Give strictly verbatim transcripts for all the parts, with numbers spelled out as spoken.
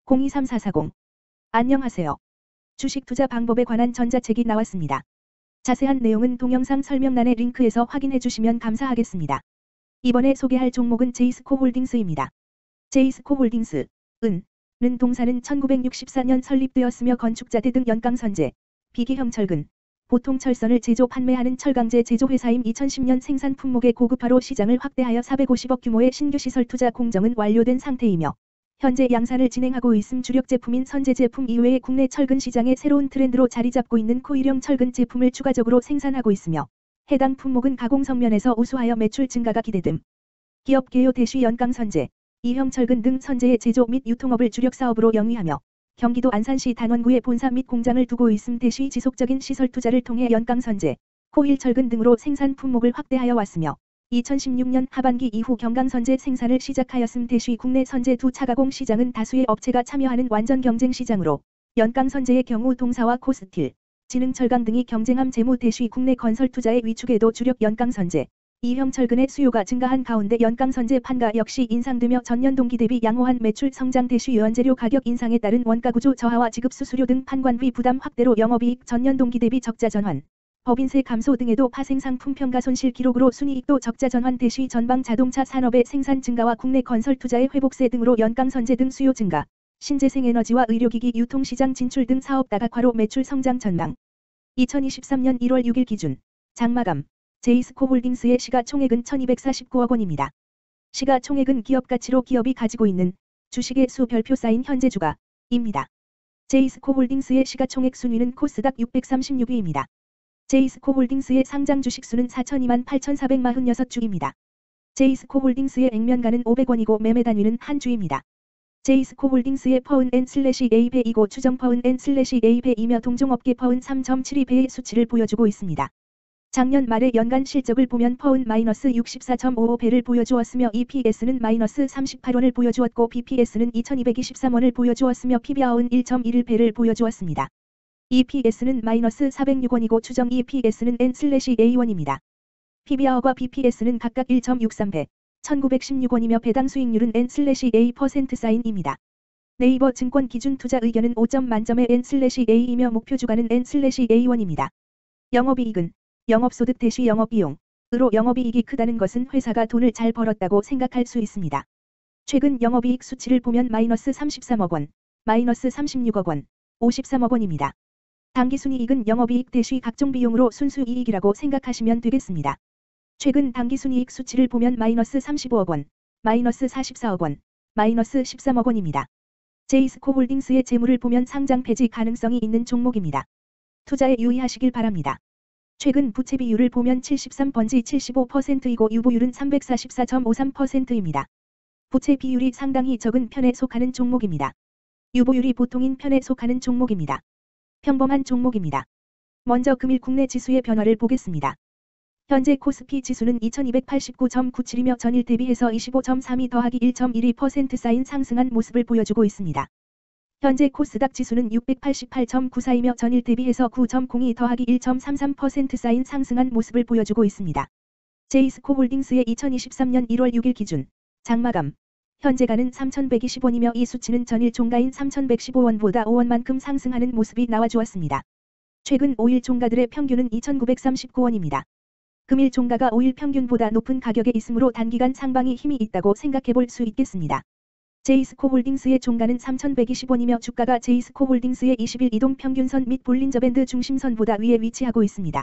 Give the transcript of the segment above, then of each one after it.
공이삼사사공. 안녕하세요. 주식 투자 방법에 관한 전자책이 나왔습니다. 자세한 내용은 동영상 설명란의 링크에서 확인해 주시면 감사하겠습니다. 이번에 소개할 종목은 제이스코홀딩스입니다. 제이스코홀딩스, 은, 는 동사는 천구백육십사 년 설립되었으며 건축자재 등 연강선재, 비기형 철근, 보통 철선을 제조 판매하는 철강제 제조회사임 이천십 년 생산 품목의 고급화로 시장을 확대하여 사백오십억 규모의 신규 시설 투자 공정은 완료된 상태이며 현재 양산을 진행하고 있음 주력 제품인 선제 제품 이외에 국내 철근 시장의 새로운 트렌드로 자리 잡고 있는 코일형 철근 제품을 추가적으로 생산하고 있으며 해당 품목은 가공 성면에서 우수하여 매출 증가가 기대됨. 기업 개요 대쉬 연강 선제, 이형 철근 등 선제의 제조 및 유통업을 주력 사업으로 영위하며 경기도 안산시 단원구에 본사 및 공장을 두고 있음 대쉬 지속적인 시설 투자를 통해 연강 선제, 코일 철근 등으로 생산 품목을 확대하여 왔으며 이천십육 년 하반기 이후 경강 선제 생산을 시작하였음 대쉬 국내 선제 두 차 가공 시장은 다수의 업체가 참여하는 완전 경쟁 시장으로 연강 선제의 경우 동사와 코스틸, 지능철강 등이 경쟁함 재무 대쉬 국내 건설 투자의 위축에도 주력 연강 선제, 이형 철근의 수요가 증가한 가운데 연강 선제 판가 역시 인상되며 전년 동기 대비 양호한 매출 성장 대쉬 유연재료 가격 인상에 따른 원가 구조 저하와 지급 수수료 등 판관비 부담 확대로 영업이익 전년 동기 대비 적자 전환, 법인세 감소 등에도 파생상품 평가 손실 기록으로 순이익도 적자 전환 대쉬 전방 자동차 산업의 생산 증가와 국내 건설 투자의 회복세 등으로 연강 선제 등 수요 증가, 신재생에너지와 의료기기 유통시장 진출 등 사업 다각화로 매출 성장 전망. 이천이십삼 년 일월 육일 기준 장마감 제이스코홀딩스의 시가총액은 천이백사십구억 원입니다. 시가총액은 기업가치로 기업이 가지고 있는 주식의 수 별표 쌓인 현재 주가입니다. 제이스코홀딩스의 시가총액 순위는 코스닥 육백삼십육 위입니다. 제이스코홀딩스의 상장 주식수는 사천이만 팔천사백사십육 주입니다. 제이스코홀딩스의 액면가는 오백 원이고 매매 단위는 한 주입니다. 제이스코홀딩스의 퍼은 엔 슬래시 에이 배이고 추정 퍼은 엔 슬래시 에이 배이며 동종업계 퍼은 삼 점 칠이 배의 수치를 보여주고 있습니다. 작년 말의 연간 실적을 보면 퍼은 마이너스 육십사 점 오오 배를 보여주었으며 이피에스는 마이너스 삼십팔 원을 보여주었고 비피에스는 이천이백이십삼 원을 보여주었으며 피비알은 일 점 일일 배를 보여주었습니다. 이피에스는 마이너스 사백육 원이고 추정 이피에스는 엔 슬래시 에이 원입니다. 피비알과 비피에스는 각각 일 점 육삼 배, 천구백십육 원이며 배당 수익률은 엔 슬래시 에이 퍼센트 사인입니다. 네이버 증권 기준 투자 의견은 오 점 만점의 엔 슬래시 에이이며 목표 주가는 엔 슬래시 에이 원입니다. 영업이익은 영업소득 대쉬 영업비용으로 영업이익이 크다는 것은 회사가 돈을 잘 벌었다고 생각할 수 있습니다. 최근 영업이익 수치를 보면 마이너스 삼십삼억 원, 마이너스 삼십육억 원, 오십삼억 원입니다. 당기순이익은 영업이익 대쉬 각종 비용으로 순수이익이라고 생각하시면 되겠습니다. 최근 당기순이익 수치를 보면 마이너스 삼십오억 원, 마이너스 사십사억 원, 마이너스 십삼억 원입니다. 제이스코홀딩스의 재물을 보면 상장 폐지 가능성이 있는 종목입니다. 투자에 유의하시길 바랍니다. 최근 부채 비율을 보면 칠십삼 번지 칠십오 퍼센트이고 유보율은 삼백사십사 점 오삼 퍼센트입니다. 부채 비율이 상당히 적은 편에 속하는 종목입니다. 유보율이 보통인 편에 속하는 종목입니다. 평범한 종목입니다. 먼저 금일 국내 지수의 변화를 보겠습니다. 현재 코스피 지수는 이천이백팔십구 점 구칠이며 전일 대비해서 이십오 점 삼이 더하기 일 점 일이 퍼센트 쌓인 상승한 모습을 보여주고 있습니다. 현재 코스닥 지수는 육백팔십팔 점 구사이며 전일 대비해서 구 점 공이 더하기 일 점 삼삼 퍼센트 쌓인 상승한 모습을 보여주고 있습니다. 제이스코홀딩스의 이천이십삼 년 일월 육일 기준 장마감 현재가는 삼천백이십 원이며 이 수치는 전일 종가인 삼천백십오 원보다 오 원만큼 상승하는 모습이 나와주었습니다. 최근 오 일 종가들의 평균은 이천구백삼십구 원입니다. 금일 종가가 오 일 평균보다 높은 가격에 있으므로 단기간 상방이 힘이 있다고 생각해볼 수 있겠습니다. 제이스코홀딩스의 종가는 삼천백이십 원이며 주가가 제이스코홀딩스의 이십 일 이동 평균선 및 볼린저밴드 중심선보다 위에 위치하고 있습니다.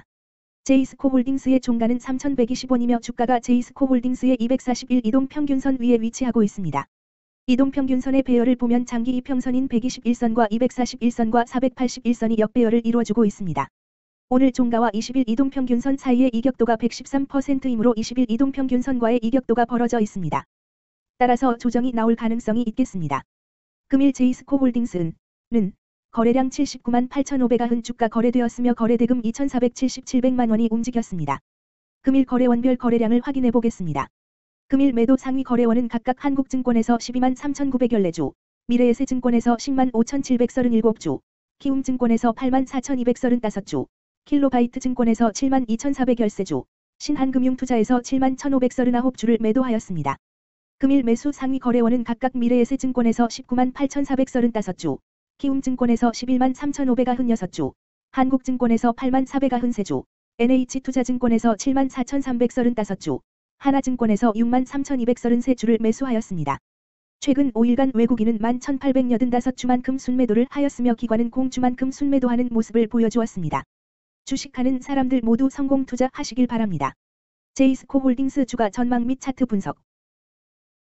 제이스코홀딩스의 종가는 삼천백이십 원이며 주가가 제이스코홀딩스의 이백사십일 이동 평균선 위에 위치하고 있습니다. 이동 평균선의 배열을 보면 장기 이평선인 백이십일 선과 이백사십일 선과 사백팔십일 선이 역배열을 이루어주고 있습니다. 오늘 종가와 이십 일 이동 평균선 사이의 이격도가 백십삼 퍼센트이므로 이십 일 이동 평균선과의 이격도가 벌어져 있습니다. 따라서 조정이 나올 가능성이 있겠습니다. 금일 제이스코홀딩스는 거래량 칠십구만 팔천오백구십은 주가 거래되었으며 거래대금 이천사백칠십칠백만 원이 움직였습니다. 금일 거래원별 거래량을 확인해 보겠습니다. 금일 매도 상위 거래원은 각각 한국증권에서 십이만 삼천구백십사 주, 미래에셋증권에서 십만 오천칠백삼십칠 주, 키움증권에서 팔만 사천이백삼십오 주, 킬로바이트증권에서 칠만 이천사백십삼 주, 신한금융투자에서 칠만 천오백삼십구 주를 매도하였습니다. 금일 매수 상위 거래원은 각각 미래에셋증권에서 십구만 팔천사백삼십오 주, 키움증권에서 십일만 삼천오백구십육 주, 한국증권에서 팔만 사백구십삼 주, 엔에이치투자증권에서 칠만 사천삼백삼십오 주, 하나증권에서 육만 삼천이백삼십삼 주를 매수하였습니다. 최근 오 일간 외국인은 만 천팔백팔십오 주만큼 순매도를 하였으며 기관은 공주만큼 순매도하는 모습을 보여주었습니다. 주식하는 사람들 모두 성공 투자하시길 바랍니다. 제이스코홀딩스 주가 전망 및 차트 분석